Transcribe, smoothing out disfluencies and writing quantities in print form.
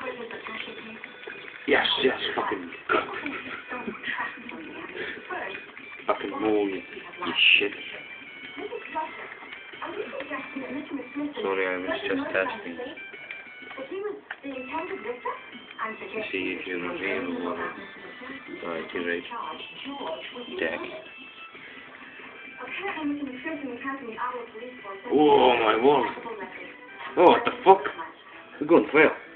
Yes, yes, fucking moon, you shit. Sorry, I was just testing. To see if you're real or right, you're right. Jack. Oh my word. Oh, what the fuck? We're going to fail.